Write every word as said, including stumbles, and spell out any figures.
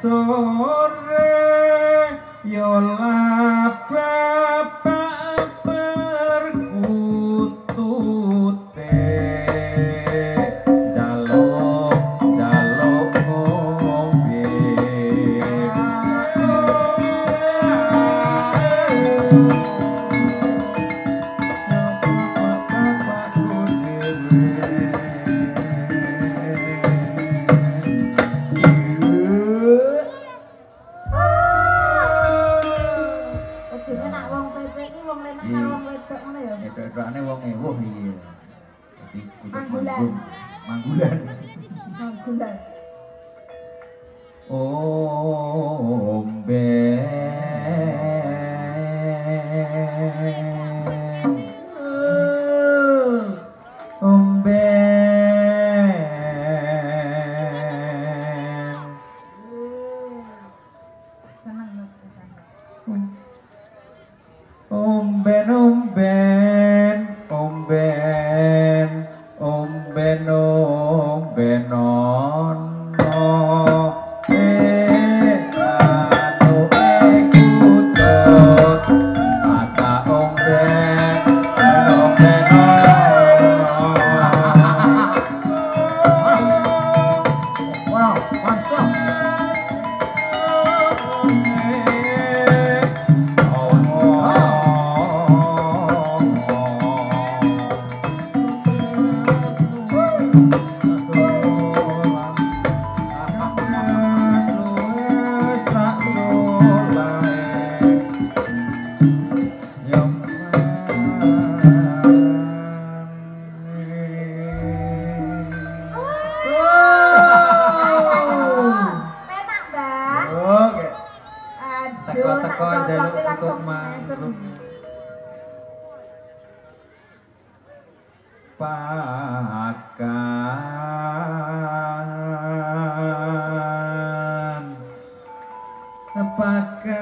sore yola bapak berkutute jaluk jaluk ngombe Edok-edokane wong ewuh iki. Dadi manggulan. Manggulan. Manggulan. Ombe. Ombe. Omben omben omben omben omben ono eh anu ekutut mata omben omben wow mantap. Teko-teko jaluk untuk manggung pakan pakan